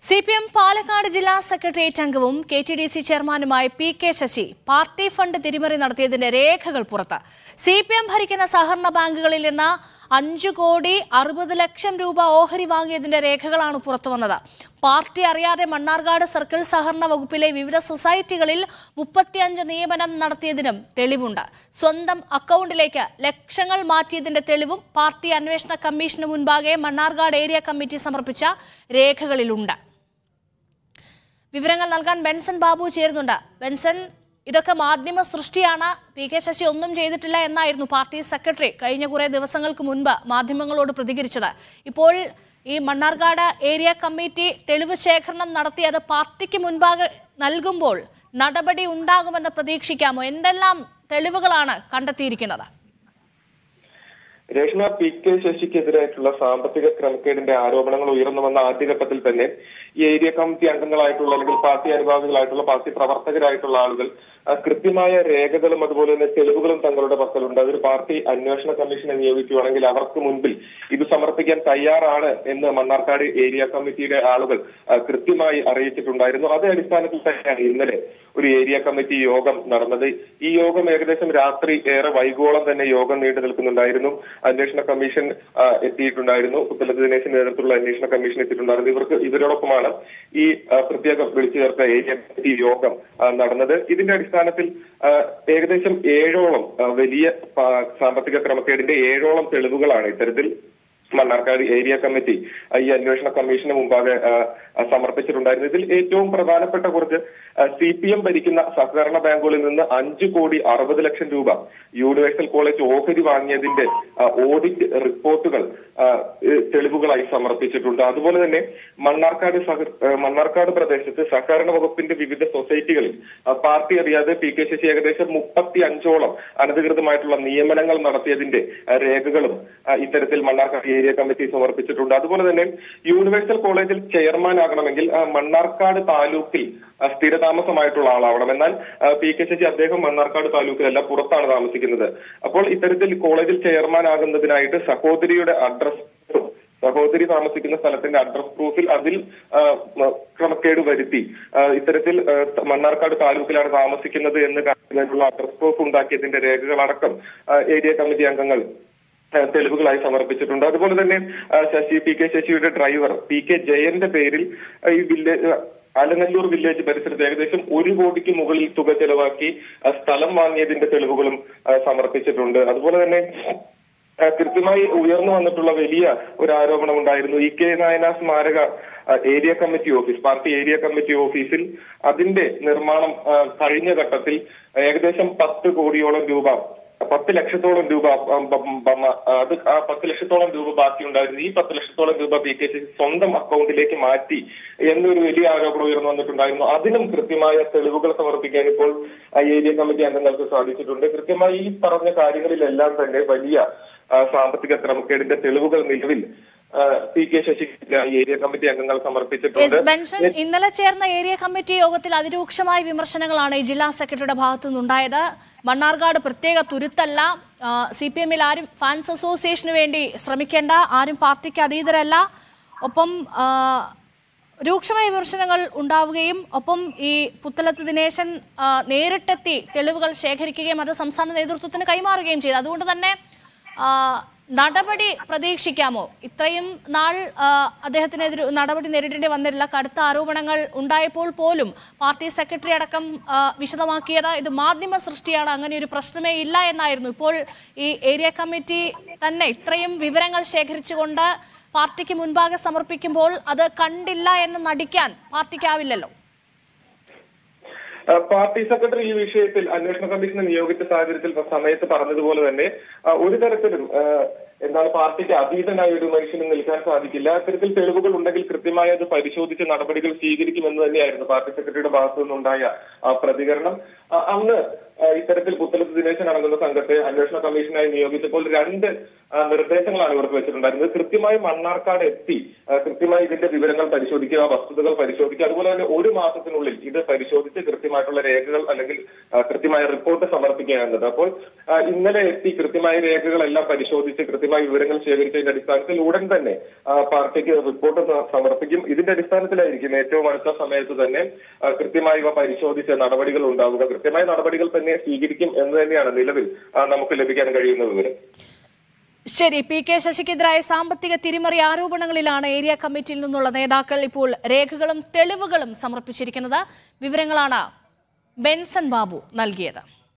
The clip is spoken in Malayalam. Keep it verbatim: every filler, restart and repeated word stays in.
സി പി എം പാലക്കാട് ജില്ലാ സെക്രട്ടേറിയറ്റ് അംഗവും കെ ടി ഡി സി ചെയർമാനുമായ P K Sasi party fund തിരിമറി നടത്തിയതിന്റെ രേഖകൾ പുറത്ത്. സി പി എം ഭരിക്കുന്ന സഹകരണ ബാങ്കുകളിൽ നിന്ന് അഞ്ചു കോടി അറുപത് ലക്ഷം രൂപ ഓഹരി വാങ്ങിയതിന്റെ രേഖകളാണ് പുറത്തുവന്നത്. പാർട്ടി അറിയാതെ മണ്ണാർക്കാട് സർക്കിൾ സഹകരണ വകുപ്പിലെ വിവിധ സൊസൈറ്റികളിൽ മുപ്പത്തിയഞ്ച് നിയമനം നടത്തിയതിനും തെളിവുണ്ട്. സ്വന്തം അക്കൗണ്ടിലേക്ക് ലക്ഷങ്ങൾ മാറ്റിയതിന്റെ തെളിവും പാർട്ടി അന്വേഷണ കമ്മീഷന് മുൻപാകെ മണ്ണാർക്കാട് ഏരിയ കമ്മിറ്റി സമർപ്പിച്ച രേഖകളിലുണ്ട്. വിവരങ്ങൾ നൽകാൻ ബെൻസൺ ബാബു ചേരുന്നുണ്ട്. ബെൻസൺ, ഇതൊക്കെ മാധ്യമ സൃഷ്ടിയാണ്, പി കെ ശശി ഒന്നും ചെയ്തിട്ടില്ല എന്നായിരുന്നു പാർട്ടി സെക്രട്ടറി കഴിഞ്ഞ കുറെ ദിവസങ്ങൾക്ക് മുൻപ് മാധ്യമങ്ങളോട് പ്രതികരിച്ചത്. ഇപ്പോൾ ഈ മണ്ണാർക്കാട് ഏരിയ കമ്മിറ്റി തെളിവ് ശേഖരണം നടത്തിയത് പാർട്ടിക്ക് മുൻപാകെ നൽകുമ്പോൾ നടപടി ഉണ്ടാകുമെന്ന് പ്രതീക്ഷിക്കാമോ? എന്തെല്ലാം തെളിവുകളാണ് കണ്ടെത്തിയിരിക്കുന്നത്? രേഷ്മ, പി കെ ശശിക്കെതിരായിട്ടുള്ള സാമ്പത്തിക ക്രമക്കേടിന്റെ ആരോപണങ്ങൾ ഉയർന്നു വന്ന ആദ്യഘട്ടത്തിൽ തന്നെ ഈ ഏരിയ കമ്മിറ്റി അംഗങ്ങളായിട്ടുള്ള അല്ലെങ്കിൽ പാർട്ടി അനുഭാവികളായിട്ടുള്ള പാർട്ടി പ്രവർത്തകരായിട്ടുള്ള ആളുകൾ കൃത്യമായ രേഖകളും അതുപോലെ തന്നെ തെളിവുകളും തങ്ങളുടെ പക്കലുണ്ട്. അതൊരു പാർട്ടി അന്വേഷണ കമ്മീഷനെ നിയോഗിക്കുകയാണെങ്കിൽ അവർക്ക് മുൻപിൽ ഇത് സമർപ്പിക്കാൻ തയ്യാറാണ് എന്ന് മണ്ണാർക്കാട് ഏരിയ കമ്മിറ്റിയുടെ ആളുകൾ കൃത്യമായി അറിയിച്ചിട്ടുണ്ടായിരുന്നു. അതേ അടിസ്ഥാനത്തിൽ തന്നെയാണ് ഇന്നലെ ഒരു ഏരിയ കമ്മിറ്റി യോഗം നടന്നത്. ഈ യോഗം ഏകദേശം രാത്രി ഏറെ വൈകോളം തന്നെ യോഗം നീണ്ടു നിൽക്കുന്നുണ്ടായിരുന്നു. അന്വേഷണ കമ്മീഷൻ എത്തിയിട്ടുണ്ടായിരുന്നു. പുത്തലത്ത് ദിനേശിന്റെ നേതൃത്വത്തിലുള്ള അന്വേഷണ കമ്മീഷൻ എത്തിയിട്ടുണ്ടായിരുന്നു. ഇവർക്ക് ഇവരോടൊപ്പമാണ് ഈ പ്രത്യേകം വിളിച്ചു ചേർത്ത ഏരിയ കമ്മിറ്റി യോഗം നടന്നത്. ഇതിന്റെ അടിസ്ഥാനത്തിൽ ഏകദേശം ഏഴോളം വലിയ സാമ്പത്തിക ക്രമക്കേടിന്റെ ഏഴോളം തെളിവുകളാണ് ഇത്തരത്തിൽ മണ്ണാർക്കാട് ഏരിയ കമ്മിറ്റി ഈ അന്വേഷണ കമ്മീഷന് മുമ്പാകെ സമർപ്പിച്ചിട്ടുണ്ടായിരുന്നു. ഇതിൽ ഏറ്റവും പ്രധാനപ്പെട്ട കുറച്ച് സി പി എം ഭരിക്കുന്ന സഹകരണ ബാങ്കുകളിൽ നിന്ന് അഞ്ചു കോടി അറുപത് ലക്ഷം രൂപ യൂണിവേഴ്സൽ കോളേജ് ഓഹരി വാങ്ങിയതിന്റെ ഓഡിറ്റ് റിപ്പോർട്ടുകൾ തെളിവുകളായി സമർപ്പിച്ചിട്ടുണ്ട്. അതുപോലെ തന്നെ മണ്ണാർക്കാട് മണ്ണാർക്കാട് പ്രദേശത്ത് സഹകരണ വകുപ്പിന്റെ വിവിധ സൊസൈറ്റികളിൽ പാർട്ടി അറിയാതെ പി കെ ശശി ഏകദേശം മുപ്പത്തി അഞ്ചോളം അനധികൃതമായിട്ടുള്ള നിയമനങ്ങൾ നടത്തിയതിന്റെ രേഖകളും ഇത്തരത്തിൽ മണ്ണാർക്കാട് ഏരിയ കമ്മിറ്റി സമർപ്പിച്ചിട്ടുണ്ട്. അതുപോലെ തന്നെ യൂണിവേഴ്സൽ കോളേജിൽ ചെയർമാൻ ആകണമെങ്കിൽ മണ്ണാർക്കാട് താലൂക്കിൽ സ്ഥിരതാമസമായിട്ടുള്ള ആളാവണം. എന്നാൽ പി കെ ശശി അദ്ദേഹം മണ്ണാർക്കാട് താലൂക്കിലല്ല, പുറത്താണ് താമസിക്കുന്നത്. അപ്പോൾ ഇത്തരത്തിൽ കോളേജിൽ ചെയർമാൻ ആകുന്നതിനായിട്ട് സഹോദരിയുടെ അഡ്രസ് സഹോദരി താമസിക്കുന്ന സ്ഥലത്തിന്റെ അഡ്രസ് പ്രൂഫിൽ അതിൽ ക്രമക്കേട് വരുത്തി ഇത്തരത്തിൽ മണ്ണാർക്കാട് താലൂക്കിലാണ് താമസിക്കുന്നത് എന്ന് കാണിക്കുന്നതിനുള്ള അഡ്രസ് പ്രൂഫ് ഉണ്ടാക്കിയതിന്റെ രേഖകളടക്കം ഏരിയ കമ്മിറ്റി അംഗങ്ങൾ തെളിവുകളായി സമർപ്പിച്ചിട്ടുണ്ട്. അതുപോലെ തന്നെ ശശി പി കെ ശശിയുടെ ഡ്രൈവർ പി കെ ജയന്റെ പേരിൽ ഈ വില്ലേജ് ആലനല്ലൂർ വില്ലേജ് പരിസരത്ത് ഏകദേശം ഒരു കോടിക്ക് മുകളിൽ തുക ചെലവാക്കി സ്ഥലം വാങ്ങിയതിന്റെ തെളിവുകളും സമർപ്പിച്ചിട്ടുണ്ട്. അതുപോലെ തന്നെ കൃത്യമായി ഉയർന്നു വന്നിട്ടുള്ള വലിയ ഒരു ആരോപണം ഉണ്ടായിരുന്നു. ഇ കെ നായന സ്മാരക area committee office party area committee ഓഫീസിൽ അതിന്റെ നിർമ്മാണം കഴിഞ്ഞ ഘട്ടത്തിൽ ഏകദേശം പത്ത് കോടിയോളം രൂപ പത്ത് ലക്ഷത്തോളം രൂപ അത് ആ പത്ത് ലക്ഷത്തോളം രൂപ ബാക്കിയുണ്ടായിരുന്നു. ഈ പത്ത് ലക്ഷത്തോളം രൂപ പി കെ ശശി സ്വന്തം അക്കൗണ്ടിലേക്ക് മാറ്റി എന്നൊരു വലിയ ആരോപണം ഉയർന്നു വന്നിട്ടുണ്ടായിരുന്നു. അതിനും കൃത്യമായ തെളിവുകൾ സമർപ്പിക്കാൻ ഇപ്പോൾ ഏരിയ കമ്മിറ്റി അംഗങ്ങൾക്ക് സാധിച്ചിട്ടുണ്ട്. കൃത്യമായി ഈ പറഞ്ഞ കാര്യങ്ങളിലെല്ലാം തന്നെ വലിയ സാമ്പത്തിക ക്രമക്കേടിന്റെ തെളിവുകൾ നിലവിൽ P K Sasi area committee അംഗങ്ങൾ സമർപ്പിച്ചിട്ടുണ്ട്. ഇന്നലെ ചേർന്ന ഏരിയ കമ്മിറ്റി യോഗത്തിൽ അതിരൂക്ഷമായ വിമർശനങ്ങളാണ് ഈ ജില്ലാ സെക്രട്ടറിയുടെ ഭാഗത്തു നിന്നുണ്ടായത്. മണ്ണാർക്കാട് പ്രത്യേക തുരുത്തല്ല, സി പി എമ്മിൽ ആരും ഫാൻസ് അസോസിയേഷന് വേണ്ടി ശ്രമിക്കേണ്ട, ആരും പാർട്ടിക്ക് അതീതരല്ല, ഒപ്പം രൂക്ഷമായ വിമർശനങ്ങൾ ഉണ്ടാവുകയും ഒപ്പം ഈ പുത്തലത്ത് ദിനേശൻ നേരിട്ടെത്തി തെളിവുകൾ ശേഖരിക്കുകയും അത് സംസ്ഥാന നേതൃത്വത്തിന് കൈമാറുകയും ചെയ്തു. അതുകൊണ്ട് തന്നെ നടപടി പ്രതീക്ഷിക്കാമോ? ഇത്രയും നാൾ അദ്ദേഹത്തിനെതിരെ നടപടി നേരിടേണ്ടി വന്നില്ല. കടുത്ത ആരോപണങ്ങൾ ഉണ്ടായപ്പോൾ പോലും പാർട്ടി സെക്രട്ടറി അടക്കം വിശദമാക്കിയത് ഇത് മാധ്യമ സൃഷ്ടിയാണ്, അങ്ങനെ ഒരു പ്രശ്നമേ ഇല്ല എന്നായിരുന്നു. ഇപ്പോൾ ഈ ഏരിയ കമ്മിറ്റി തന്നെ ഇത്രയും വിവരങ്ങൾ ശേഖരിച്ചുകൊണ്ട് പാർട്ടിക്ക് മുൻപാകെ സമർപ്പിക്കുമ്പോൾ അത് കണ്ടില്ല എന്ന് നടിക്കാൻ പാർട്ടിക്കാവില്ലല്ലോ. പാർട്ടി സെക്രട്ടറി ഈ വിഷയത്തിൽ അന്വേഷണ കമ്മീഷനെ നിയോഗിച്ച സാഹചര്യത്തിൽ സമയത്ത് പറഞ്ഞതുപോലെ തന്നെ ഒരു തരത്തിലും എന്താണ് പാർട്ടിക്ക് അതീതനായ ഒരു മനുഷ്യന് നിൽക്കാൻ സാധിക്കില്ല. അത്തരത്തിൽ തെളിവുകൾ ഉണ്ടെങ്കിൽ കൃത്യമായി അത് പരിശോധിച്ച് നടപടികൾ സ്വീകരിക്കുമെന്ന് തന്നെയായിരുന്നു പാർട്ടി സെക്രട്ടറിയുടെ ഭാഗത്തു നിന്നുണ്ടായ പ്രതികരണം. അന്ന് ഇത്തരത്തിൽ പുത്തലത്ത് ദിനേശൻ അടങ്ങുന്ന സംഘത്തെ അന്വേഷണ കമ്മീഷനായി നിയോഗിച്ചപ്പോൾ രണ്ട് നിർദ്ദേശങ്ങളാണ് ഇവർക്ക് വെച്ചിട്ടുണ്ടായിരുന്നത്. കൃത്യമായി മണ്ണാർക്കാട് എത്തി കൃത്യമായി ഇതിന്റെ വിവരങ്ങൾ പരിശോധിക്കുക, വസ്തുതകൾ പരിശോധിക്കുക, അതുപോലെ തന്നെ ഒരു മാസത്തിനുള്ളിൽ ഇത് പരിശോധിച്ച് കൃത്യമായിട്ടുള്ള രേഖകൾ അല്ലെങ്കിൽ കൃത്യമായ റിപ്പോർട്ട് സമർപ്പിക്കുക എന്നത്. അപ്പോൾ ഇന്നലെ എത്തി കൃത്യമായ രേഖകളെല്ലാം പരിശോധിച്ച് കൃത്യമായി കൃത്യമായ വിവരങ്ങൾ ശേഖരിച്ചതിന്റെ അടിസ്ഥാനത്തിൽ ഉടൻ തന്നെ പാർട്ടിക്ക് റിപ്പോർട്ട് സമർപ്പിക്കും. ഇതിന്റെ അടിസ്ഥാനത്തിലായിരിക്കും ഏറ്റവും അടുത്ത സമയത്ത് തന്നെ കൃത്യമായി ഇവ പരിശോധിച്ച് നടപടികൾ ഉണ്ടാവുക. കൃത്യമായ നടപടികൾ തന്നെ സ്വീകരിക്കും എന്ന് തന്നെയാണ് നിലവിൽ നമുക്ക് ലഭിക്കാൻ കഴിയുന്ന വിവരം. ശരി, പി കെ ശശിക്കെതിരായ സാമ്പത്തിക തിരിമറി ആരോപണങ്ങളിലാണ് ഏരിയ കമ്മിറ്റിയിൽ നിന്നുള്ള നേതാക്കൾ ഇപ്പോൾ രേഖകളും തെളിവുകളും സമർപ്പിച്ചിരിക്കുന്നത്. വിവരങ്ങളാണ് ബെൻസൺ ബാബു നൽകിയത്.